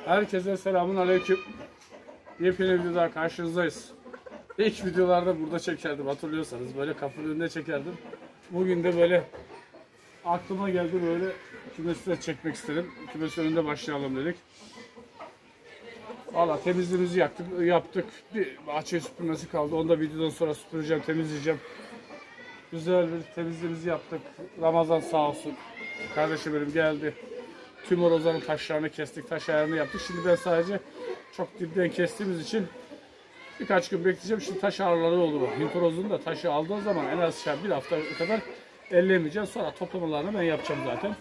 Herkese selamun aleyküm. Yepyeni videoda karşınızdayız. İlk videolarda burada çekerdim, hatırlıyorsanız böyle kapının önünde çekerdim. Bugün de böyle aklıma geldi, böyle kümesine çekmek istedim. Kümesin önünde başlayalım dedik. Valla temizliğimizi yaptık. Bir bahçe süpürmesi kaldı. Onu da videodan sonra süpüreceğim, temizleyeceğim. Güzel bir temizliğimizi yaptık. Ramazan sağ olsun. Kardeşim benim geldi. Tüm horozların taşlarını kestik, taş ayarını yaptık. Şimdi ben sadece çok dipten kestiğimiz için birkaç gün bekleyeceğim. Şimdi taş ağrıları olur. Hint horozunu da taşı aldığın zaman en az bir hafta kadar elleyemeyeceğim. Sonra toplamalarını ben yapacağım zaten.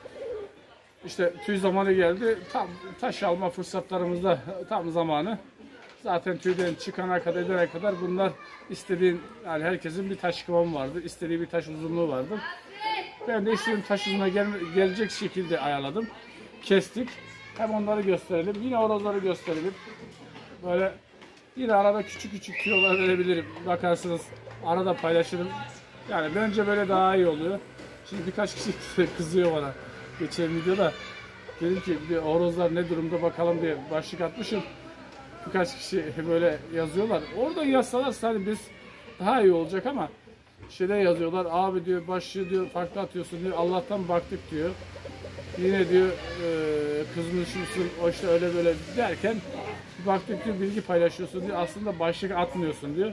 İşte tüy zamanı geldi. Tam taş alma fırsatlarımızda tam zamanı. Zaten tüyden çıkana kadar, edene kadar bunlar istediğin, yani herkesin bir taş kıvamı vardı. İstediği bir taş uzunluğu vardı. Ben de istediğim taş uzunluğuna gelecek şekilde ayarladım. Kestik. Hem onları gösterelim. Yine horozları gösterelim. Böyle yine arada küçük küçük tüyolar verebilirim. Bakarsınız arada paylaşırım. Yani bence böyle daha iyi oluyor. Şimdi birkaç kişi kızıyor bana. Geçen videoda dedim ki bir horozlar ne durumda bakalım diye başlık atmışım. Birkaç kişi böyle yazıyorlar. Orada yazsalar hani biz daha iyi olacak ama şeyde yazıyorlar. Abi diyor başlığı diyor farklı atıyorsun diyor. Allah'tan baktık diyor. Yine diyor kızmışsın o işte öyle böyle derken baktık diyor bilgi paylaşıyorsun diyor. Aslında başlık atmıyorsun diyor.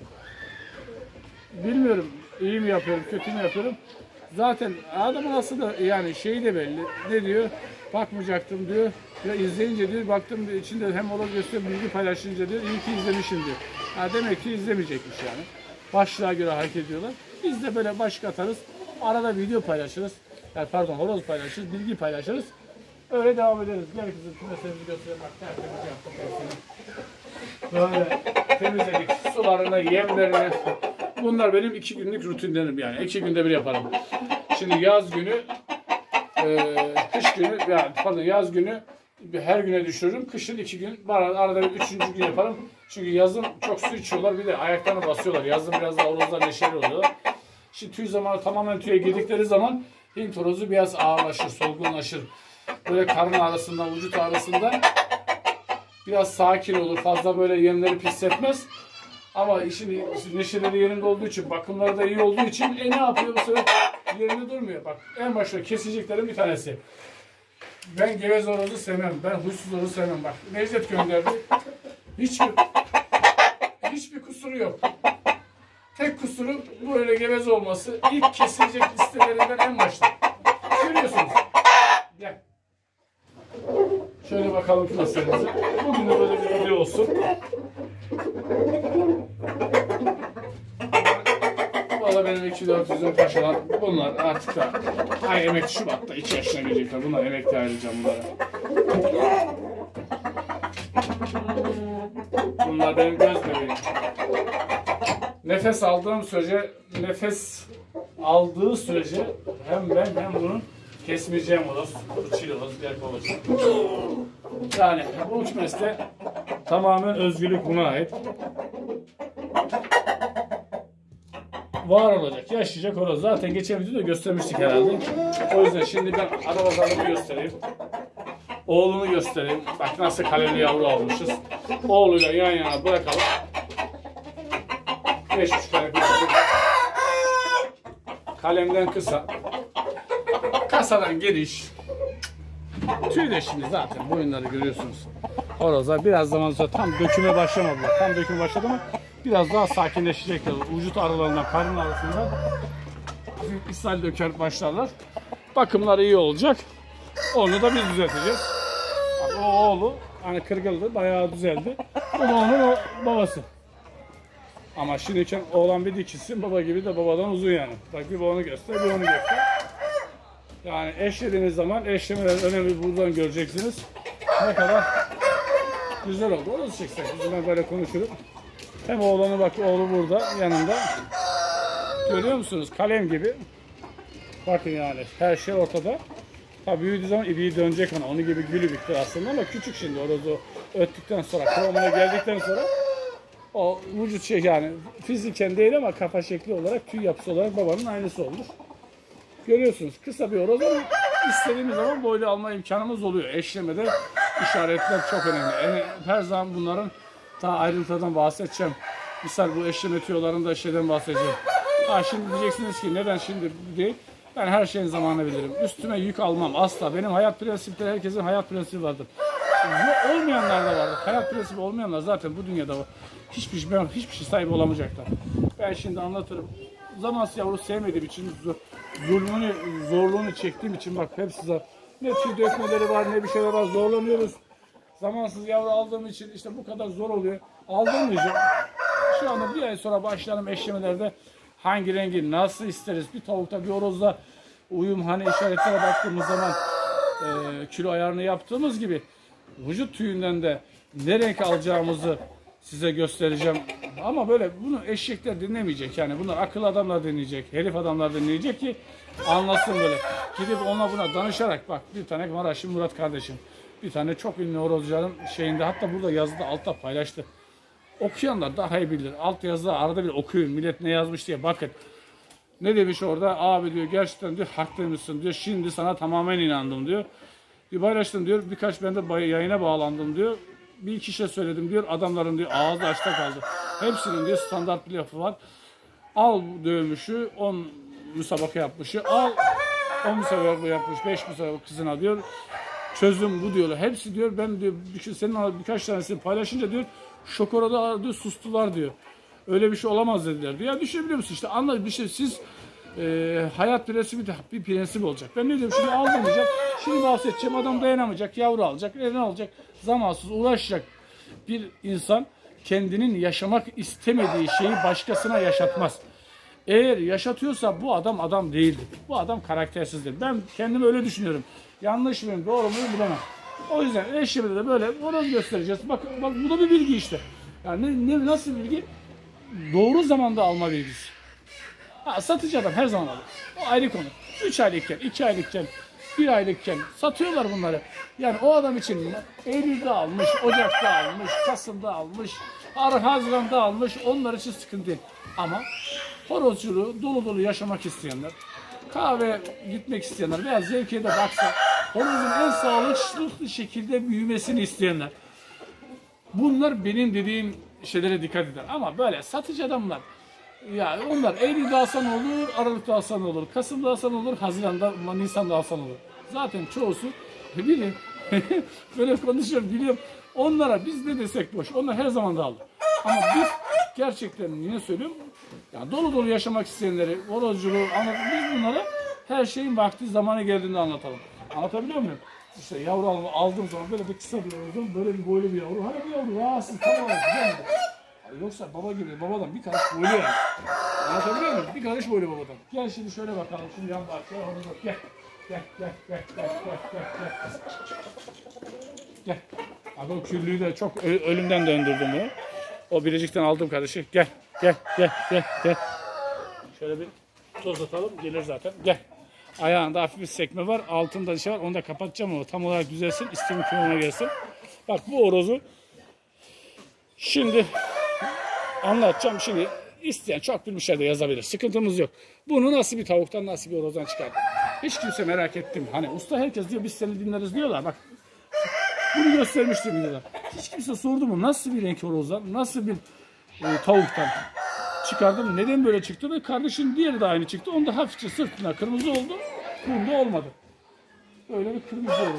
Bilmiyorum iyi mi yapıyorum kötü mü yapıyorum. Zaten adamın aslında yani şeyi de belli. Ne diyor? Bakmayacaktım diyor. Ya izleyince diyor baktım diyor, içinde hem horoz gösteriyor bilgi paylaşınca diyor iyi ki izlemişim diyor. Ha, demek ki izlemeyecekmiş yani. Başlığa göre hareket ediyorlar. Biz de böyle başlık atarız. Arada video paylaşırız. Yani pardon horoz paylaşırız, bilgi paylaşırız. Öyle devam ederiz. Gel kızım kümesimizi göstereyim bak tertemiz yaptık. Böyle temizledik. Sularını, yemlerini. Bunlar benim 2 günlük rutinlerim yani. 2 günde bir yaparım. Şimdi yaz günü, kış günü, yani pardon yaz günü her güne düşürürüm. Kışın 2 gün, arada bir 3. gün yaparım. Çünkü yazın çok su içiyorlar, bir de ayaklarını basıyorlar. Yazın biraz daha horozlar neşeli oluyorlar. Şimdi tüy zamanı tamamen tüye girdikleri zaman Hint horozu biraz ağırlaşır, solgunlaşır. Böyle karın ağrısından, vücut ağrısından biraz sakin olur. Fazla böyle yemleri pis etmez. Ama işin neşeleri yerinde olduğu için, bakımları da iyi olduğu için ne yapıyor bu sefer? Yerinde durmuyor. Bak en başta keseceklerim bir tanesi. Ben gevez horozu sevmem. Ben huysuz horozu sevmem. Bak Necdet gönderdi. Hiçbir kusuru yok. Tek kusuru böyle gevez olması. İlk kesilecek listelerinden en başta. Görüyorsunuz. Gel. Şöyle bakalım klasörümüze. Bugün de böyle bir video olsun. Valla benim 2400'ün paşalar. Bunlar artık da emekli Şubat'ta 2 yaşına girecekler. Bunlar emekli ayrılacağım bunlara. Bunlar benim göz bebeğim. Nefes aldığım sürece, nefes aldığı sürece hem ben hem bunun kesmeyeceğim horoz. Çil horoz, diğer horoz. Yani bu kümeste tamamen özgürlük buna ait. Var olacak, yaşayacak horoz. Zaten geçen videoda göstermiştik herhalde. O yüzden şimdi ben arabalarımı göstereyim. Oğlunu göstereyim. Bak nasıl kaleli yavru almışız. Oğluyla yan yana bırakalım. 5,5 tane kalemden kısa. Kasadan geniş. Tüy de şimdi zaten boyunları görüyorsunuz. Horozlar biraz zaman sonra tam döküme başlamadılar. Tam döküme başladı ama biraz daha sakinleşecekler. Vücut aralarından, karın arasında hafif ishal döker başlarlar. Bakımları iyi olacak. Onu da biz düzelteceğiz. Bak, o oğlu hani kırgıldı, bayağı düzeldi. Bu da onun o babası. Ama şimdiki oğlan bir dikişsin, baba gibi de babadan uzun yani. Bak bir onu göster, bir onu göster. Yani eşlediğiniz zaman eşlemelerin önemli buradan göreceksiniz. Ne kadar güzel oldu. Onu çeksek. Ben böyle konuşurum. Hem oğlanı bak, oğlu burada yanında. Görüyor musunuz? Kalem gibi. Bakın yani her şey ortada. Tabii büyüdüğü zaman ibiği dönecek ona. Onun gibi gülü bitti aslında ama küçük şimdi. Horozu öttükten sonra, kıvamına geldikten sonra o vücut şey yani fiziken değil ama kafa şekli olarak, tüy yapısı olarak babanın aynısı olmuş. Görüyorsunuz kısa bir horoz ama istediğimiz zaman boylu alma imkanımız oluyor. Eşlemede işaretler çok önemli. Yani her zaman bunların daha ayrıntıdan bahsedeceğim. Misal bu eşleme tüyolarında şeyden bahsedeceğim. Şimdi diyeceksiniz ki neden şimdi değil? Ben her şeyin zamanını bilirim. Üstüme yük almam asla. Benim hayat prensipleri, herkesin hayat prensibi vardır. Bu olmayanlar da vardır. Hayat prensibi olmayanlar zaten bu dünyada var. Hiçbir şey sahibi olamayacaklar. Ben şimdi anlatırım. Zamansız yavru sevmediğim için, zorluğunu çektiğim için bak hep size ne tüy dökmeleri var, ne bir şeyler var, zorlanıyoruz. Zamansız yavru aldığım için işte bu kadar zor oluyor. Aldırmayacağım. Şu anda bir ay sonra başlayalım eşlemelerde. Hangi rengi nasıl isteriz? Bir tavukta bir horozda uyum hani işaretlere baktığımız zaman kilo ayarını yaptığımız gibi vücut tüyünden de ne renk alacağımızı size göstereceğim. Ama böyle bunu eşekler dinlemeyecek. Yani bunlar akıllı adamlar dinleyecek. Herif adamlar dinleyecek ki anlasın böyle. Gidip ona buna danışarak bak bir tane Maraşlı Murat kardeşim. Bir tane çok ünlü horozcuların şeyinde hatta burada yazıda altta paylaştı. Okuyanlar daha iyi bilir. Alt yazıda arada bir okuyun. Millet ne yazmış diye bakın. Ne demiş orada? Abi diyor gerçekten diyor haklıymışsın diyor. Şimdi sana tamamen inandım diyor. Bir paylaştım diyor. Birkaç ben de yayına bağlandım diyor. Bir iki şey söyledim diyor. Adamların diyor ağzı açta kaldı. Hepsinin diyor standart bir lafı var. Al dövmüşü 10 müsabaka yapmışı. Al 10 müsabaka yapmış 5 müsabaka kızına diyor. Çözüm bu diyorlar. Hepsi diyor ben diyor senin birkaç tanesini paylaşınca diyor şokorada diyor sustular diyor. Öyle bir şey olamaz dediler diyor. Ya düşünebiliyor musun işte anla bir şey siz hayat prensibi de bir prensip olacak. Ben ne diyorum şimdi aldırmayacağım. Şimdi bahsedeceğim adam dayanamayacak yavru alacak. Ne alacak? Zamansız uğraşacak bir insan kendinin yaşamak istemediği şeyi başkasına yaşatmaz. Eğer yaşatıyorsa bu adam adam değildir. Bu adam karaktersizdir. Ben kendimi öyle düşünüyorum. Yanlış mıyım, doğru muyum bilemem. O yüzden eşimde de böyle horoz göstereceğiz. Bak bu da bir bilgi işte. Yani nasıl bir bilgi? Doğru zamanda alma bilgisi. Satıcı adam her zaman alır. O ayrı konu. 3 aylıkken, 2 aylıkken, 1 aylıkken satıyorlar bunları. Yani o adam için Eylül'de almış, Ocak'ta almış, Kasım'da almış, Haziran'da almış. Onlar için sıkıntı değil. Ama horozculuğu dolu dolu yaşamak isteyenler, kahve gitmek isteyenler veya zevkiye de baksa, horozun en sağlıklı şekilde büyümesini isteyenler. Bunlar benim dediğim şeylere dikkat eder. Ama böyle satıcı adamlar, yani onlar Eylül'de alsan olur, Aralık'ta alsan olur, Kasım'da alsan olur, Haziran'da, Nisan'da alsan olur. Zaten çoğusu bilir. Böyle konuşuyorum biliyorum. Onlara biz ne desek boş. Onlar her zaman da alır. Ama biz gerçekten yine söylüyorum. Yani dolu dolu yaşamak isteyenleri, horozculuğu anlatalım. Biz bunlara her şeyin vakti zamanı geldiğinde anlatalım. Anlatabiliyor muyum? İşte yavru aldığım zaman böyle bir kısa bir yavru, böyle bir boylu bir yavru. Hani bir yavru rahatsız, tamam güzel mi? Yoksa baba gibi, babadan bir karış boylu yani. Anlatabiliyor muyum? Bir karış boylu babadan. Gel şimdi şöyle bakalım, şimdi yan bahçeye horoz bak, gel. Gel. Gel. Abi o küllüğü de çok ölümden döndürdüm bunu. O Bilecik'ten aldığım kardeşi. Gel. Şöyle bir toz atalım, gelir zaten. Gel. Ayağında hafif bir sekme var, altında şey var. Onu da kapatacağım ama tam olarak düzelsin, isteğim kümüne gelsin. Bak bu horozu şimdi anlatacağım. Şimdi isteyen çok bilmişler de yazabilir. Sıkıntımız yok. Bunu nasıl bir tavuktan, nasıl bir horozdan çıkardım? Hiç kimse merak ettim. Hani usta herkes diyor biz seni dinleriz diyorlar. Bak bunu göstermiştim diyorlar. Hiç kimse sordu mu nasıl bir renk horozdan, nasıl bir tavuktan çıkardım? Neden böyle çıktı? Ve kardeşin diğeri de aynı çıktı. Onda hafifçe sırtına kırmızı oldu. Bunda olmadı. Böyle bir kırmızı oldu.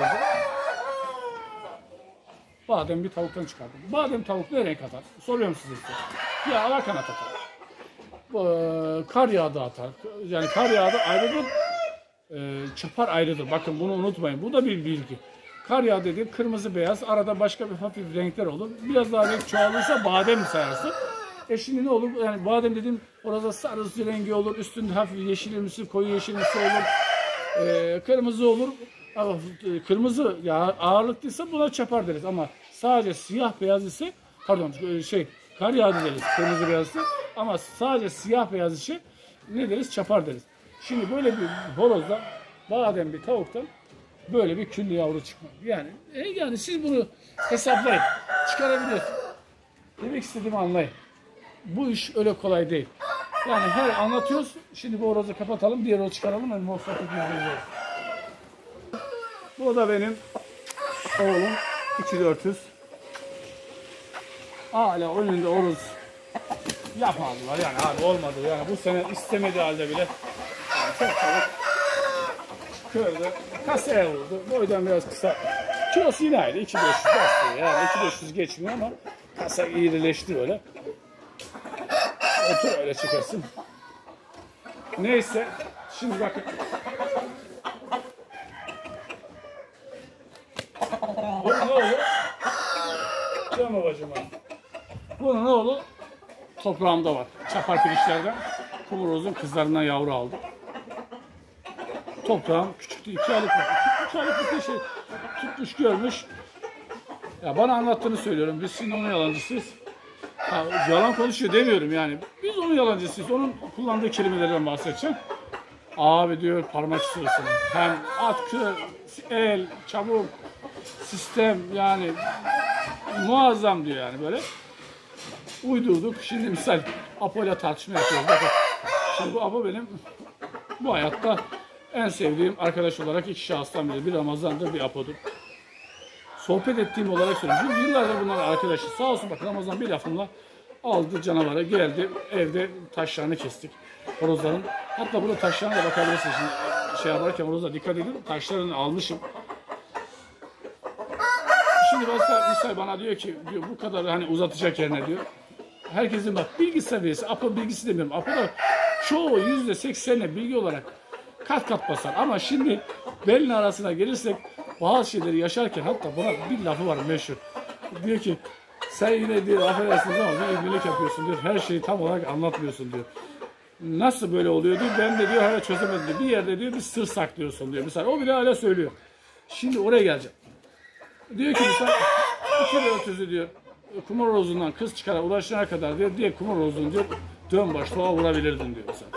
Badem bir tavuktan çıkardım. Badem tavuk ne renk atar? Soruyorum size. Ya alakanat atar. Kar yağdı atar. Yani kar yağdı ayrıdır. Çapar ayrıdır. Bakın bunu unutmayın. Bu da bir bilgi. Kar yağı dediğim kırmızı beyaz. Arada başka bir hafif renkler olur. Biraz daha renk çoğalırsa badem sayarsın. Şimdi ne olur? Yani badem dediğim orada sarısı rengi olur. Üstünde hafif yeşilimsi, koyu yeşilimsi olur. Kırmızı olur. Ama kırmızı ya ağırlıklıysa buna çapar deriz. Ama sadece siyah beyaz ise pardon kar yağı deriz. Kırmızı beyaz ise ama sadece siyah beyaz ise ne deriz? Çapar deriz. Şimdi böyle bir horozdan, badem bir tavuktan böyle bir küllü yavru çıkmıyor. Yani siz bunu hesaplayın. Çıkarabilirsiniz. Demek istediğimi anlayın. Bu iş öyle kolay değil. Yani her anlatıyoruz. Şimdi bu horozu kapatalım. Diğer horozu çıkaralım. Yani bu da benim oğlum 2400. Hala önünde horoz yapmadılar yani abi, olmadı yani bu sene istemediği halde bile yani çok çabuk kırdı, kasaya vurdu. Boydan biraz kısa, kilosu yine aynı 2500 bastı yani 2500 geçmiyor ama kasa iyileşti öyle. Otur öyle çıkarsın. Neyse şimdi bakın. Bu ne oldu? Canım babacığım. Bunun ne oldu? Toprağımda var. Çapar pirinçlerden kumurozun kızlarından yavru aldım. Toprağım küçüktü. 2 aylık mı? 3 aylık bir şey tutmuş görmüş. Ya bana anlattığını söylüyorum. Biz şimdi onun yalancısıyız. Ha, yalan konuşuyor demiyorum yani. Biz onun yalancısıyız. Onun kullandığı kelimelerden bahsedeceğim. Abi diyor parmak istiyorsun. Hem atkı, el, çabuk, sistem yani muazzam diyor yani böyle. Uydurduk. Şimdi misal Apo ile tartışma yapıyoruz. Bakın. Şimdi bu Apo benim bu hayatta en sevdiğim arkadaş olarak iki şahıstan biri. Bir Ramazan'dır, bir Apo'dur. Sohbet ettiğim olarak söylüyorum. Çünkü yıllardır bunlar arkadaşı. Sağ olsun bak Ramazan bir lafımla aldı canavarı geldi. Evde taşlarını kestik. Horozların. Hatta burada taşlarına da bakabilirsiniz. Şimdi şey yaparken horoza dikkat edin. Taşlarını almışım. Şimdi misal bana diyor ki diyor, bu kadar hani uzatacak yerine diyor. Herkesin bak bilgi seviyesi, Apo bilgisi demiyorum. Apo da çoğu %80'le bilgi olarak kat kat basar. Ama şimdi belin arasına gelirsek bazı şeyleri yaşarken hatta buna bir lafı var meşhur. Diyor ki sen yine diyor affedersiniz ama bir ilgilik yapıyorsun diyor. Her şeyi tam olarak anlatmıyorsun diyor. Nasıl böyle oluyor diyor. Ben de diyor hala çözemedim diyor. Bir yerde diyor bir sır saklıyorsun diyor. Mesela o bile hala söylüyor. Şimdi oraya geleceğim. Diyor ki mesela 2400'ü diyor kumar rozundan kız çıkara ulaşana kadar diyor diye kumar rozunu diyor dön başlığa vurabilirdin diyor mesela.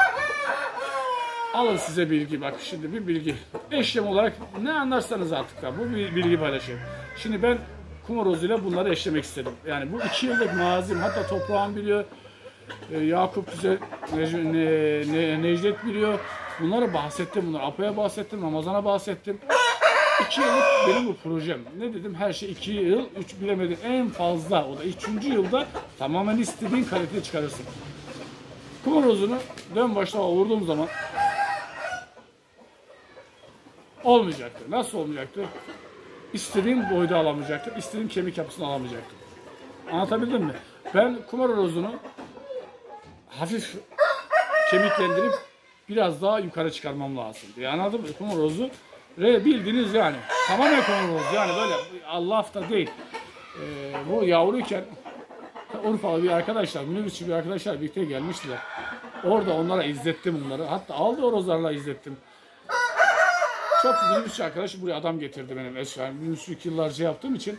Alın size bilgi bak şimdi bir bilgi. Eşlem olarak ne anlarsanız artık da bu bir bilgi paylaşayım. Şimdi ben kumar rozuyla bunları eşlemek istedim. Yani bu 2 yıllık mazim hatta toprağım biliyor. Yakup Güzel, Necdet biliyor. Bunları bahsettim. Bunları Apo'ya bahsettim. Ramazan'a bahsettim. 2 yıllık benim bu projem. Ne dedim? Her şey 2 yıl, 3 bilemedim. En fazla o da 3. yılda tamamen istediğin kaliteye çıkarırsın. Kumar rozunu dön başta vurduğum zaman olmayacaktı. Nasıl olmayacaktı? İstediğim boyda alamayacaktım. İstediğim kemik yapısını alamayacaktım. Anlatabildim mi? Ben kumar rozunu hafif kemiklendirip biraz daha yukarı çıkarmam lazım. Yani anladın mı? Kumar rozu bildiğiniz yani. Tamamen kumar rozu. Yani böyle Allah da değil. Bu yavruyken Urfalı bir arkadaşlar, minibüsçü bir arkadaşlar birlikte gelmiştiler. Orada onlara izlettim bunları. Hatta aldı horozlarla izlettim. Çok minibüsçü arkadaş buraya adam getirdi benim eskiden. Minibüsçülük yıllarca yaptığım için.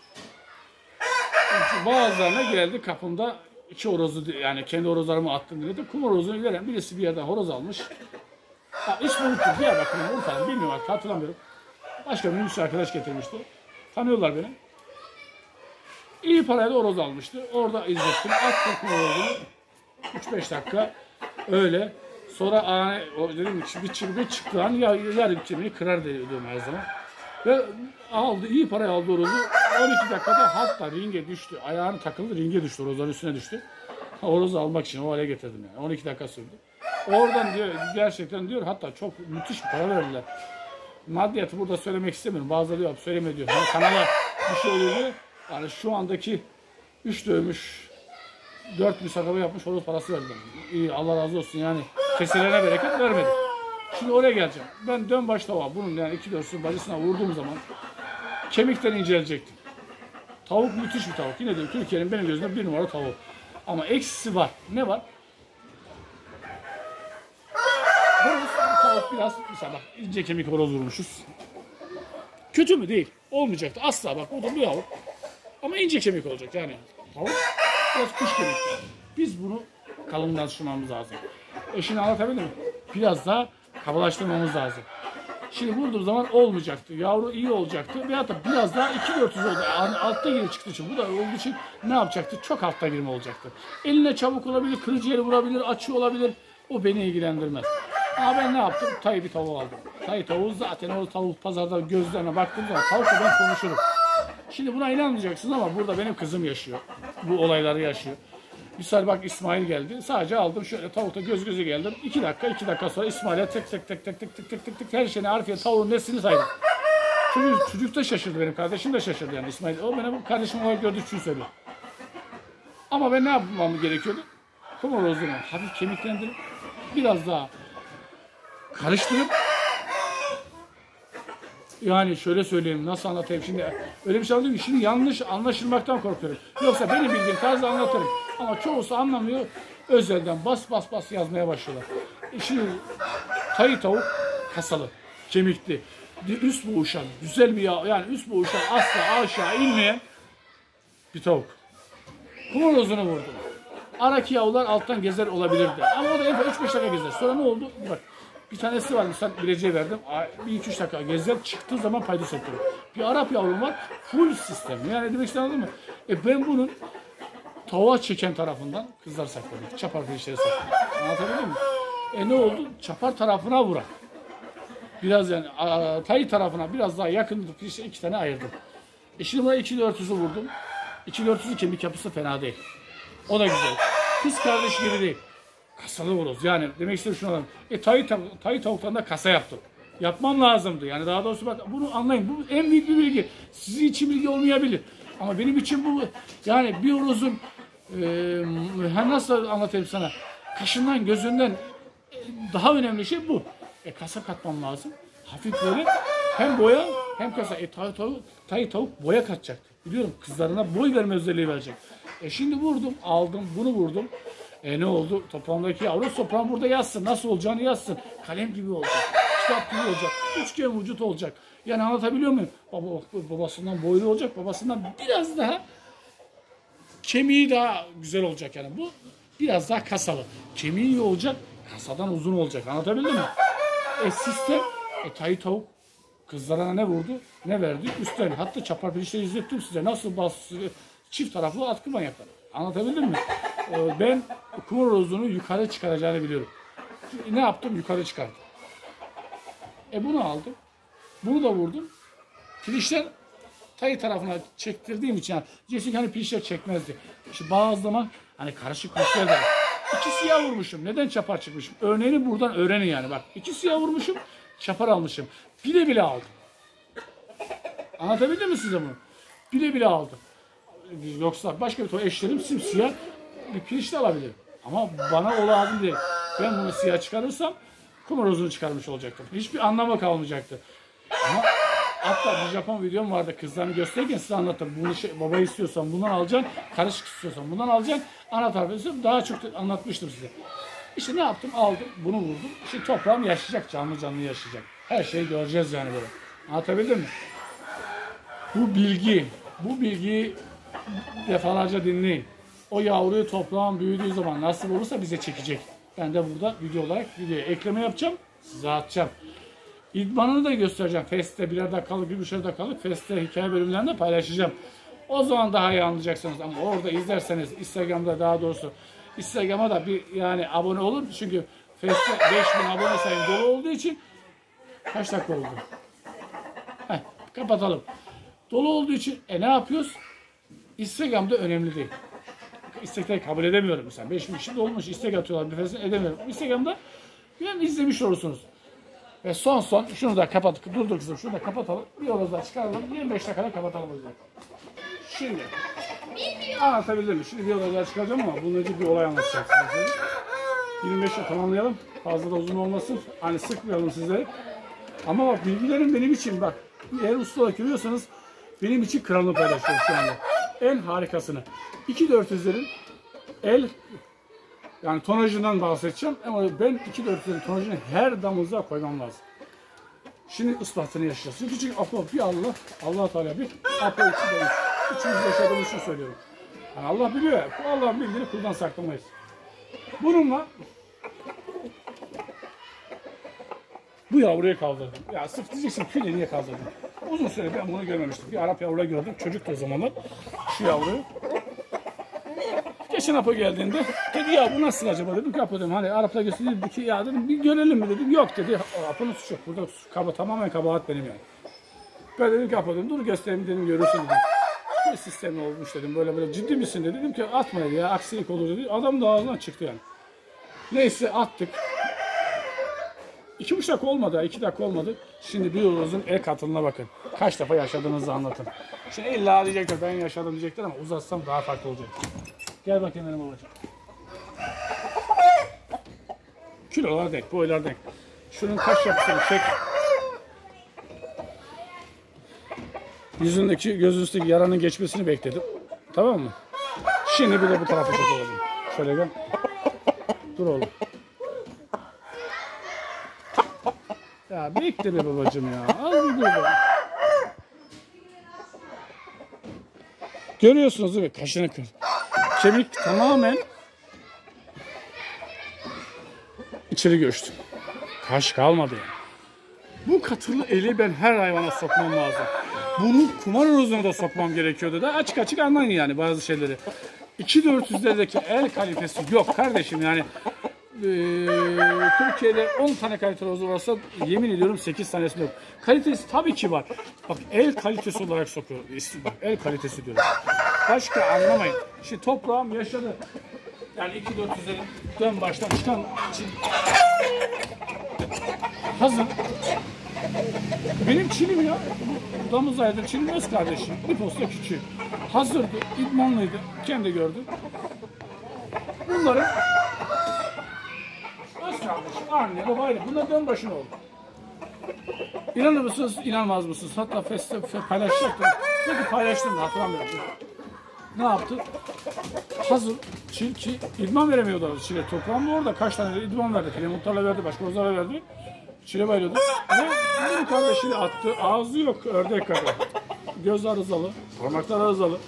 Bazılarına geldi kapımda 2 horozu yani kendi horozlarımı attım dedi. Kumar horozunu veren birisi bir yerden horoz almış. İsmi unuttum. Diyarbakır'ın Urfa'nın bilmiyorum artık hatırlamıyorum. Başka bir minibüsçü arkadaş getirmişti. Tanıyorlar beni. İyi parayla horoz almıştı. Orada izlettim. Attım kumar horozunu. 3-5 dakika öyle. Sonra dedim bir çirbe çıktı an yarım kemiği kırar diyordum her zaman. Ve aldı iyi parayı aldı horozu. 12 dakikada hatta ringe düştü. Ayağını takıldı ringe düştü. Horozların üstüne düştü. Horozu almak için o hale getirdim yani. 12 dakika sürdü. Oradan diyor gerçekten diyor hatta çok müthiş bir para verdiler. Maddiyatı burada söylemek istemiyorum. Bazıları diyor söyleme diyor. Yani kanala bir şey oluyor diyor. Yani şu andaki 3 dövmüş 4 müsabaka yapmış horoz parası verdiler. İyi Allah razı olsun yani. Keselerine bereket vermedi. Şimdi oraya geleceğim. Ben dön baş tava bunun yani 2 dörsün bacısına vurduğum zaman kemikten incelecektim. Tavuk müthiş bir tavuk. Yine diyorum Türkiye'nin benim gözümde 1 numara tavuk. Ama eksisi var. Ne var? Tavuk biraz mesela bak ince kemik horoz vurmuşuz. Kötü mü? Değil. Olmayacaktı. Asla bak o da bir yavru. Ama ince kemik olacak yani. Tavuk biraz kuş kemikli. Biz bunu kalınlaştırmamız lazım. Eşini anlatabildim mi? Biraz daha kabalaştırmamız lazım. Şimdi vurduğum zaman olmayacaktı. Yavru iyi olacaktı. Veyahut da biraz daha 2-400 oldu. Yani altta geri çıktığı için. Bu da olduğu için ne yapacaktı? Çok altta girme olacaktı. Eline çabuk olabilir, kırıcı yeri vurabilir, açı olabilir. O beni ilgilendirmez. Ama ben ne yaptım? Bir tavuğu aldım. Tavuğu zaten o tavuk pazarda gözlerine baktığım zaman tavukla ben konuşurum. Şimdi buna inanmayacaksınız ama burada benim kızım yaşıyor. Bu olayları yaşıyor. Misal bak İsmail geldi. Sadece aldım şöyle tavukta göz göze geldim. 2 dakika sonra İsmail'e tek her şeyini harfiye tavuğun nesini saydım. Çocuk da şaşırdı, benim kardeşim de şaşırdı yani İsmail. O benim kardeşim olarak gördüğü için söylüyor. Ama ben ne yapmam gerekiyordu? Kumorozunu hafif kemiklendirip biraz daha karıştırıp, yani şöyle söyleyeyim, nasıl anlatayım şimdi, öyle bir şey anlatıyorum ki şimdi yanlış anlaşılmaktan korkuyorum. Yoksa benim bildiğim tarzda anlatırım. Ama çoğusu anlamıyor. Özelden bas yazmaya başlıyorlar. Şimdi tayı tavuk kasalı, kemikli, üst boğuşan, güzel bir yağ, yani üst boğuşan, asla aşağı inmeyen bir tavuk. Kumorozunu vurdum. Araki yavrular alttan gezer olabilirdi. Ama o da en fazla 3-5 dakika gezer. Sonra ne oldu? Bak, bir tanesi var, mesela bileceği verdim. 1-2-3 dakika gezer, çıktığı zaman paydos ettiriyor. Bir Arap yavrum var, full sistem. Yani demek istediğim, anladın mı? Ben bunun tavuğa çeken tarafından kızlar sakladı. Çapar pirinçleri sakladı. Anlatabildim mi? Ne oldu? Çapar tarafına vuran. Biraz yani tayı tarafına biraz daha yakın pirinçleri 2 tane ayırdım. Şimdi buna 2-400'ü vurdum. 2-400'ün kemik yapısı fena değil. O da güzel. Kız kardeş gibi değil. Kasalı horoz. Yani demek istedim şunu alalım. Tayı tavuktan da kasa yaptım. Yapmam lazımdı. Yani daha doğrusu bak, bunu anlayın. Bu en büyük bir bilgi. Sizin için bilgi olmayabilir. Ama benim için bu, yani bir horozun nasıl anlatayım sana? Kaşından, gözünden daha önemli şey bu. Kasa katmam lazım. Hafif böyle hem boya hem kasa. Tayı tavuk boya katacaktı. Biliyorum, kızlarına boy verme özelliği verecek. Şimdi vurdum, aldım, bunu vurdum. Ne oldu? Toprağımdaki yavru toprağım burada yazsın. Nasıl olacağını yazsın. Kalem gibi olacak. Kitap gibi olacak. Üçgen vücut olacak. Yani anlatabiliyor muyum? Babasından boylu olacak. Babasından biraz daha kemiği daha güzel olacak yani. Bu biraz daha kasalı. Kemiği iyi olacak. Kasadan uzun olacak. Anlatabildim mi? Sistem tayı tavuk kızlarına ne vurdu? Ne verdi? Üstten. Hatta çapar pirinçleri izlettim size. Nasıl çift taraflı atkı manyakları. Anlatabildim mi? Ben kumorozunu yukarı çıkaracağını biliyorum. Ne yaptım? Yukarı çıkardım. Bunu aldım. Bunu da vurdum. Pirinçler tayı tarafına çektirdiğim için, yani diyeceksin ki hani pirinçler çekmezdi. İşte bazı zaman hani karışık pirinçler de var. 2 siyah vurmuşum. Neden çapar çıkmışım? Örneğini buradan öğrenin yani. Bak, 2 siyah vurmuşum. Çapar almışım. Bile aldım. Anlatabildim mi size bunu? Bile aldım. Yoksa başka bir eşlerim simsiyah bir pirinç de alabilirim. Ama bana o lazım değil. Ben bunu siyah çıkarırsam kumorozunu çıkarmış olacaktım. Hiçbir anlamı kalmayacaktı. Ama hatta bir Japon videom vardı, kızlarını gösterirken size anlattım. Bunu baba istiyorsan bundan alacaksın, karışık istiyorsan bundan alacaksın, ana tarafı istiyorsan daha çok anlatmıştım size. İşte ne yaptım? Aldım, bunu vurdum. Şimdi toprağım yaşayacak, canlı yaşayacak. Her şeyi göreceğiz yani böyle. Anlatabildim mi? Bu bilgiyi defalarca dinleyin. O yavruyu toprağın büyüdüğü zaman nasıl olursa bize çekecek. Ben de burada video olarak videoya ekleme yapacağım, size atacağım. İdmanını da göstereceğim. Fest'te 1 dakikalık, 1,5 dakikalık Fest'te hikaye bölümlerinde paylaşacağım. O zaman daha iyi anlayacaksınız. Ama orada izlerseniz, Instagram'da daha doğrusu, Instagram'a da bir yani abone olun. Çünkü Fest'te 5000 abone sayım dolu olduğu için kaç dakika oldu? Kapatalım. Dolu olduğu için ne yapıyoruz? Instagram'da önemli değil. İstekleri kabul edemiyorum mesela. 5000 kişi dolmuş, istek atıyorlar, nefesini edemiyorum. Instagram'da yani izlemiş olursunuz. Ve son şunu da kapatıp, dur kızım, şunu da kapatalım. Bir horoz daha çıkaralım. 25 dakikada kapatalım o yüzden. Şimdi anlatabildim mi? Şimdi bir horoz daha çıkaracağım ama bunun önce bir olay anlatacağım size. 25'e tamamlayalım. Fazla da uzun olmasın. Hani sıkmayalım sizleri. Ama bak, bilgilerim benim için, bak. Eğer usta olarak görüyorsanız benim için kralını paylaşıyorum şu anda. En harikasını. 2.400'lerin yani tonajından bahsedeceğim ama ben 2.400'lerin tonajını her damızlığa koymam lazım. Şimdi ispatını yaşayacağız. Çünkü Apo bir Allah Teala bir Apo iki demiş. Üçümüz yaşadığımız için söylüyorum. Yani Allah biliyor ya. Allah'ın bildiğini kuldan saklamayız. Bununla bu yavruyu kaldırdım. Ya sırf diyeceksin küle niye kaldırdım? Uzun süre ben bunu görmemiştim. Bir Arap yavruyu gördüm. Çocuktu o zamanlar. Şu yavruyu. Geçen Apo geldiğinde dedi ya bu nasıl acaba dedim ki Apo dedim hani Araplar gösterdi dedi ki ya dedim bir görelim mi dedim. Yok dedi. Apo'nun suçu yok. Burada tamamen kabahat benim yani. Ben dedim ki dedim, dur göstereyim dedim, görürsün dedim. Bir sistemi olmuş dedim, böyle ciddi misin dedi. Dedim ki atma ya, aksilik olur dedi. Adam da ağzından çıktı yani. Neyse attık. 2,5 dakika olmadı, 2 dakika olmadı. Şimdi bir horozun el katılına bakın. Kaç defa yaşadığınızı anlatın. Şimdi illa diyecekler, ben yaşadım diyecekler ama uzatsam daha farklı olacak. Gel bakayım benim babacığım. Kilolar denk, boylar denk. Şunun kaş yapısını çek. Yüzündeki, gözün üstteki yaranın geçmesini bekledim. Tamam mı? Şimdi bir de bu tarafa çekelim. Şöyle gel. Dur oğlum. Ya bekle be babacığım ya. Az bir dur be. Görüyorsunuz değil mi? Kaşını kır. Kemik tamamen içeri göçtü. Kaş kalmadı yani. Bu katılı eli ben her hayvana sokmam lazım. Bunu kumar horozuna da sokmam gerekiyordu da açık açık anlayın yani bazı şeyleri. 2.400'lerdeki el kalitesi yok kardeşim yani. Türkiye'de 10 tane kaliteli horoz varsa yemin ediyorum 8 tanesi yok. Kalitesi tabii ki var. Bak el kalitesi olarak sokuyor. Bak el kalitesi diyorum. Başka anlamayın. Şimdi toprağım yaşadı. Yani 2.400'lerin baştan çıkan için hazır. Benim çilim ya. Damız aydır çilim öz kardeşim. Bir posta küçüğü. Hazırdı. İdmanlıydı. Kendi gördü. Bunların öz kardeşim. Anne babayla. Bunlar dön başına oldu. İnanır mısınız? İnanmaz mısınız? Hatta paylaşacaktım. Peki paylaştım da hatırlamıyorum. Ne yaptı? Hazır çil ki idman veremiyordu çile. Toprağım da orada kaç tane idman verdi. Filemutlarla verdi. Başka horozlarla verdi. Çile bayılıyordu. Ve benim kardeşini attı. Ağzı yok ördek kadar. Göz arızalı. Parmaklar arızalı.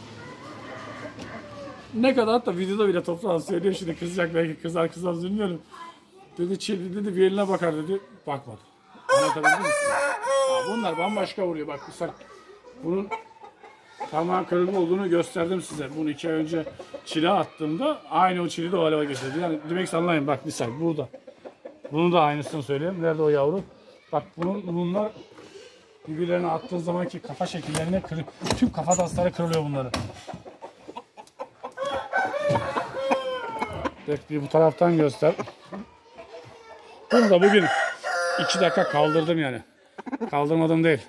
Ne kadar hatta videoda bile toprağını söylüyor. Şimdi kızacak belki kızar bilmiyorum. Dedi çil dedi bir eline bakar dedi. Bakmadı. Anlatabildim mi? Bunlar bambaşka vuruyor. Bak mesela bunun parmağın kırık olduğunu gösterdim size. Bunu 2 ay önce çile attığımda aynı o çili de o hale getirdi. Yani demek anlayın bak misal burada. Bunu da aynısını söyleyeyim. Nerede o yavru? Bak bunlar birbirlerine attığın zamanki kafa şekillerine tüm kafa tasları kırılıyor bunları. Bir bu taraftan göster. Bunu da bugün 2 dakika kaldırdım yani. Kaldırmadım değil.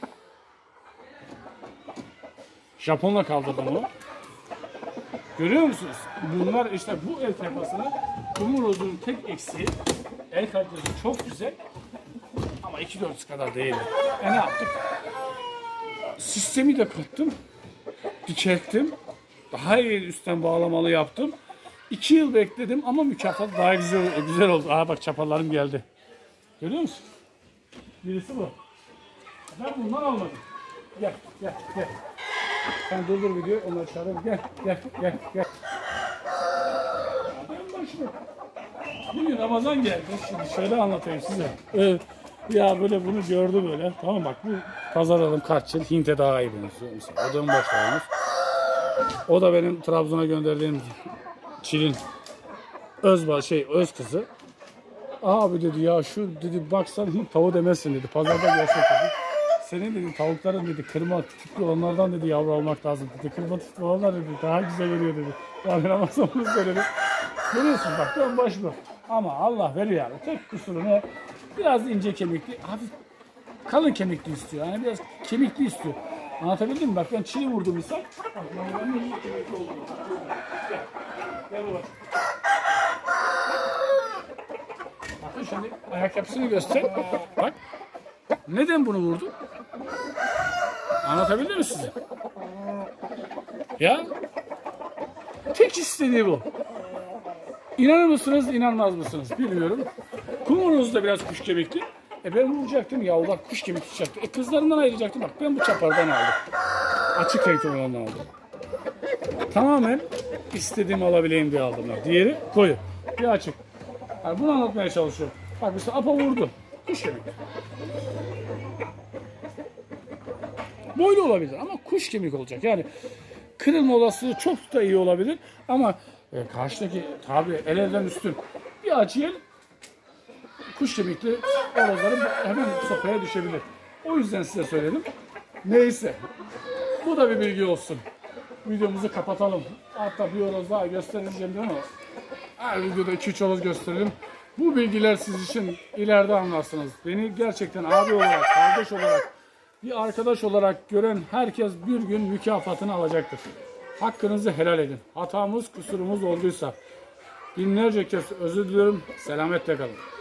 Japonla kaldırdım onu. Görüyor musunuz? Bunlar işte bu el tepasını, kumur horozunun tek eksiği el kalitesi çok güzel ama 2-4 kadar değil. Ne yaptık? Sistemi de kattım. Dikelttim. Daha iyi üstten bağlamalı yaptım. 2 yıl bekledim ama mükafat daha güzel oldu. Aa bak çapalarım geldi. Görüyor musun? Birisi bu. Ben bundan almadım. Gel. Sen durdur videoyu, onları çağırın. Gel. Bugün Ramazan geldi. Şimdi şöyle anlatayım size. Ya böyle bunu gördü böyle. Tamam bak bu pazar alım kaç yıl Hint'e daha iyi benziyor. Mesela o da başlarımız. O da benim Trabzon'a gönderdiğim Çil'in öz kızı. Abi dedi ya şu dedi baksan Hint tavuğu demezsin dedi. Pazarda gelsek dedi. Senin dedi tavukların dedi kırma tipli onlardan dedi yavru almak lazım dedi. Kırma tipli olanlar dedi daha güzel veriyor dedi. Yani Ramazan'ımız söyledi. Görüyorsun bak dön baş bu. Ama Allah veriyor yani. Tek kusuru ne? Biraz ince kemikli, hafif kalın kemikli istiyor. Yani biraz kemikli istiyor. Anlatabildim mi? Bak ben çiğ vurdum misal. Gel baba. Bakın şimdi ayak yapısını göster. Bak. Neden bunu vurdu? Anlatabildim mi size? Ya tek istediği bu. İnanır mısınız, inanmaz mısınız bilmiyorum. Kumurunuz da biraz kuş kemikli. Ben vuracaktım yavrular kuş kemikli çıkacaktı. Kızlarından ayıracaktım. Bak ben bu çapardan aldım. Açık renkli olanından aldım. Tamamen istediğimi alabileyim diye aldım. Diğeri koyu. Bir açık. Yani bunu anlatmaya çalışıyorum. Bak mesela apa vurdu. Kuş kemikli. Boylu olabilir ama kuş kemik olacak. Yani kırılma olasılığı çok da iyi olabilir ama karşıdaki tabi elden üstün bir açı el kuş kemikli horozların hemen sopaya düşebilir. O yüzden size söyledim. Neyse. Bu da bir bilgi olsun. Videomuzu kapatalım. Hatta bir horoz daha göstereceğim değil mi? Her videoda 2-3 horoz gösterelim. Bu bilgiler siz için ileride anlarsınız. Beni gerçekten abi olarak, kardeş olarak, bir arkadaş olarak gören herkes bir gün mükafatını alacaktır. Hakkınızı helal edin. Hatamız, kusurumuz olduysa binlerce kez özür diliyorum. Selametle kalın.